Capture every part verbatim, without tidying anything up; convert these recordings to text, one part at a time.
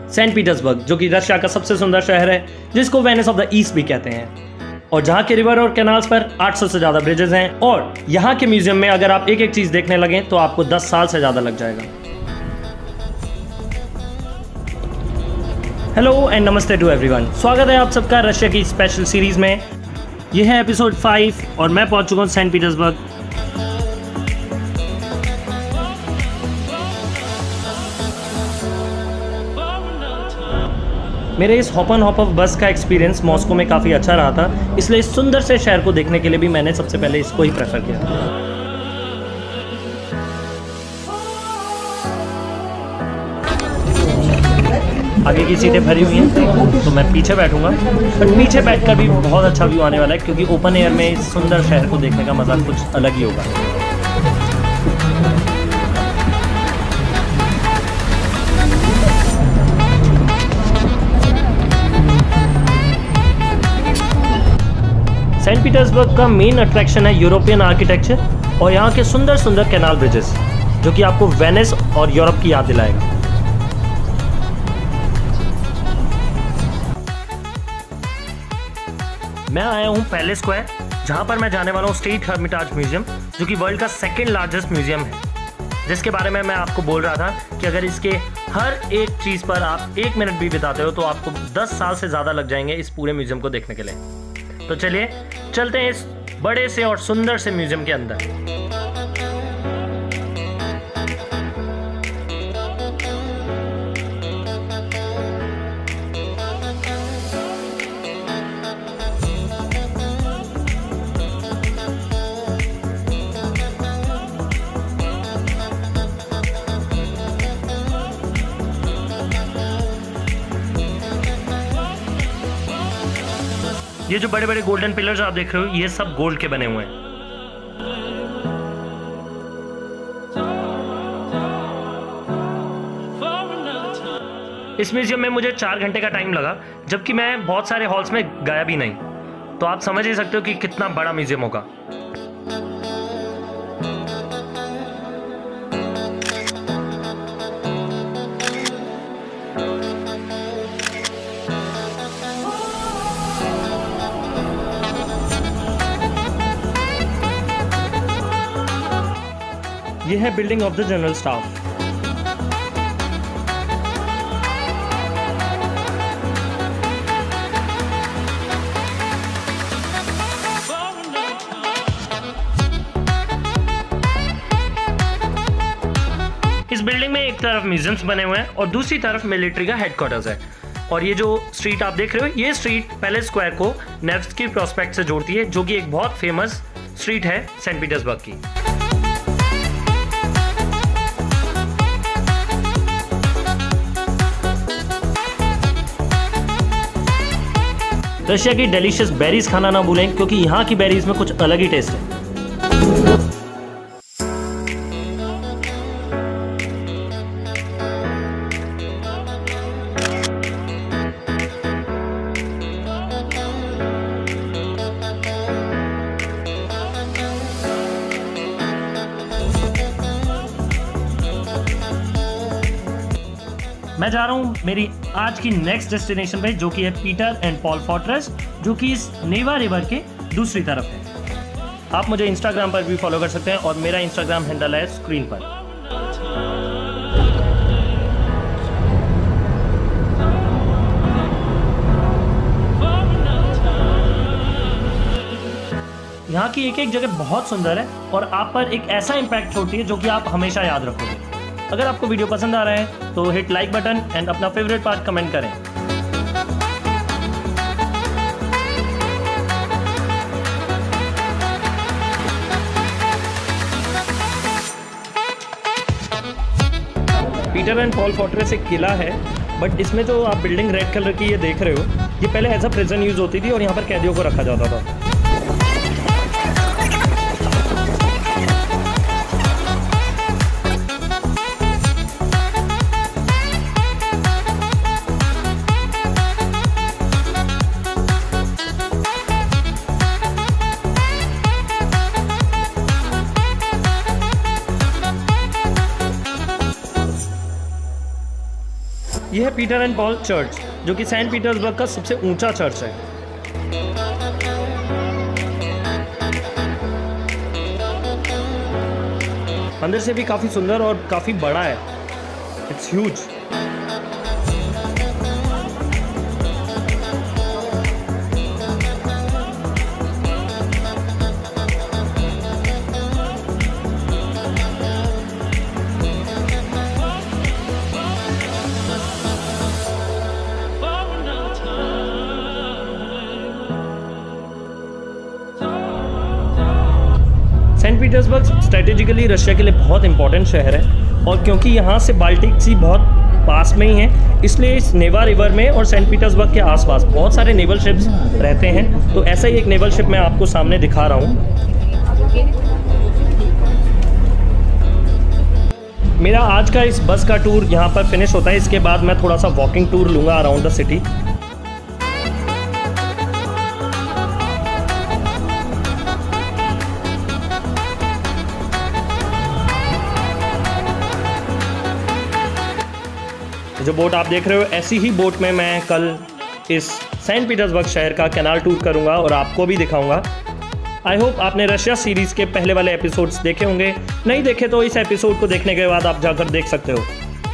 Saint Petersburg, जो कि Russia का सबसे सुंदर शहर है, जिसको वेनिस ऑफ द ईस्ट भी कहते हैं, और जहाँ के रिवर और कैनाल्स पर आठ सौ से ज़्यादा ब्रिजेस हैं। और यहाँ के म्यूजियम में अगर आप एक एक चीज़ देखने लगें तो आपको दस साल से ज़्यादा लग जाएगा। हेलो एंड नमस्ते टू एवरीवन, स्वागत है आप सबका रशिया की स्पेशल सीरीज़ में। यह है एपिसोड फाइव और मैं पहुँच चुका हूँ सेंट पीटर्सबर्ग। मेरे इस हॉप ऑन हॉप ऑफ बस का एक्सपीरियंस मॉस्को में काफ़ी अच्छा रहा था, इसलिए इस सुंदर से शहर को देखने के लिए भी मैंने सबसे पहले इसको ही प्रेफर किया। आगे की सीटें भरी हुई हैं तो मैं पीछे बैठूंगा, बट पीछे बैठकर भी बहुत अच्छा व्यू आने वाला है, क्योंकि ओपन एयर में इस सुंदर शहर को देखने का मज़ा कुछ अलग ही होगा। सेंट पीटर्सबर्ग का मेन अट्रैक्शन है यूरोपियन आर्किटेक्चर और यहाँ के सुंदर सुंदर कैनाल ब्रिजेस, जो कि आपको वेनिस और यूरोप की याद दिलाएगा। मैं आया हूँ पैलेस स्क्वायर, जहाँ पर मैं जाने वाला हूँ स्टेट हर्मिटाज म्यूजियम, जो कि वर्ल्ड का सेकेंड लार्जेस्ट म्यूजियम है, जिसके बारे में मैं आपको बोल रहा था कि अगर इसके हर एक चीज़ पर आप एक मिनट भी बिताते हो तो आपको दस साल से ज़्यादा लग जाएंगे इस पूरे म्यूजियम को देखने के लिए। तो चलिए चलते हैं इस बड़े से और सुंदर से म्यूजियम के अंदर। ये जो बड़े बड़े गोल्डन पिलर्स आप देख रहे हो, ये सब गोल्ड के बने हुए हैं। इस म्यूजियम में मुझे चार घंटे का टाइम लगा, जबकि मैं बहुत सारे हॉल्स में गया भी नहीं, तो आप समझ ही सकते हो कि कितना बड़ा म्यूजियम होगा। यह है building of the general staff. इस बिल्डिंग में एक तरफ म्यूजियम्स बने हुए हैं और दूसरी तरफ मिलिट्री का हेडक्वार्टर्स है। और ये जो स्ट्रीट आप देख रहे हो, ये स्ट्रीट पैलेस स्क्वायर को नेव्स्की प्रॉस्पेक्ट से जोड़ती है, जो कि एक बहुत फेमस स्ट्रीट है सेंट पीटर्सबर्ग की। रशिया की डिलीशियस बेरीज खाना ना भूलें, क्योंकि यहाँ की बेरीज में कुछ अलग ही टेस्ट है। मैं जा रहा हूँ मेरी आज की नेक्स्ट डेस्टिनेशन पे, जो कि है पीटर एंड पॉल फोर्ट्रेस, जो कि इस नेवा रिवर के दूसरी तरफ है। आप मुझे इंस्टाग्राम पर भी फॉलो कर सकते हैं और मेरा इंस्टाग्राम हैंडल है स्क्रीन पर। यहाँ की एक एक जगह बहुत सुंदर है और आप पर एक ऐसा इम्पैक्ट छोड़ती है जो कि आप हमेशा याद रखोगे। अगर आपको वीडियो पसंद आ रहा है तो हिट लाइक बटन एंड अपना फेवरेट पार्ट कमेंट करें। पीटर एंड पॉल फोर्ट्रेस एक किला है, बट इसमें जो आप बिल्डिंग रेड कलर की ये देख रहे हो, ये पहले एज अ प्रिजन यूज होती थी और यहाँ पर कैदियों को रखा जाता था। यह है पीटर एंड पॉल चर्च, जो कि सेंट पीटर्सबर्ग का सबसे ऊंचा चर्च है। अंदर से भी काफ़ी सुंदर और काफ़ी बड़ा है। It's huge. Saint Petersburg strategically Russia के लिए बहुत इंपॉर्टेंट शहर है, और क्योंकि यहाँ से बाल्टिक सी बहुत पास में ही है, इसलिए इस नेवा रिवर में और सेंट पीटर्सबर्ग के आसपास बहुत सारे नेवल शिप्स रहते हैं। तो ऐसा ही एक नेवल शिप मैं आपको सामने दिखा रहा हूँ। मेरा आज का इस बस का टूर यहाँ पर फिनिश होता है। इसके बाद मैं थोड़ा सा वॉकिंग टूर लूँगा अराउंड द सिटी। जो बोट आप देख रहे हो, ऐसी ही बोट में मैं कल इस सेंट पीटर्सबर्ग शहर का कैनाल टूर करूंगा और आपको भी दिखाऊंगा। आई होप आपने रशिया सीरीज़ के पहले वाले एपिसोड्स देखे होंगे। नहीं देखे तो इस एपिसोड को देखने के बाद आप जाकर देख सकते हो।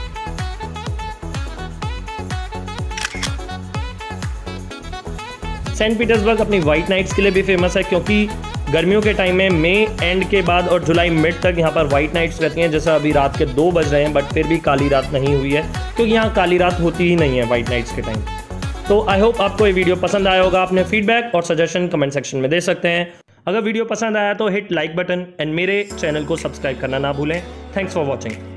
सेंट पीटर्सबर्ग अपनी वाइट नाइट्स के लिए भी फेमस है, क्योंकि गर्मियों के टाइम में मई एंड के बाद और जुलाई मिड तक यहाँ पर वाइट नाइट्स रहती हैं। जैसा अभी रात के दो बज रहे हैं, बट फिर भी काली रात नहीं हुई है, क्योंकि यहाँ काली रात होती ही नहीं है वाइट नाइट्स के टाइम। तो आई होप आपको ये वीडियो पसंद आया होगा। अपने फीडबैक और सजेशन कमेंट सेक्शन में दे सकते हैं। अगर वीडियो पसंद आया तो हिट लाइक बटन एंड मेरे चैनल को सब्सक्राइब करना ना भूलें। Thanks for watching.